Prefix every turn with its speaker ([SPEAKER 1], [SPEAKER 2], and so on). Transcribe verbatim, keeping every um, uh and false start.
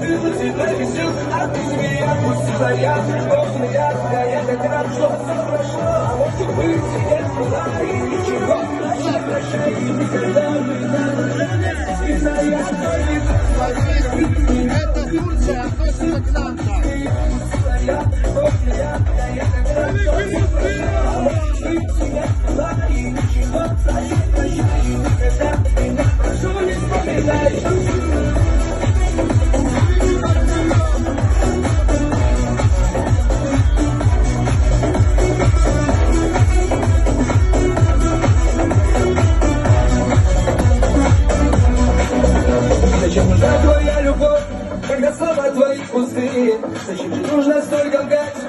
[SPEAKER 1] за тебя висел, а ты меня пустила. Я должен, я тебя, я так рад, что все прошло. А может быть, я была и ничего. Прощай, прощай, и никогда не надо. И за я
[SPEAKER 2] Это Турция относится к нам.
[SPEAKER 1] я после я, я так рад, что все прошло. А может быть, я была и ничего. Прощай, прощай, и никогда меня прошу, не вспоминай. Зачем нужна твоя любовь, когда слова твои пустые? Зачем же нужно столько лгать?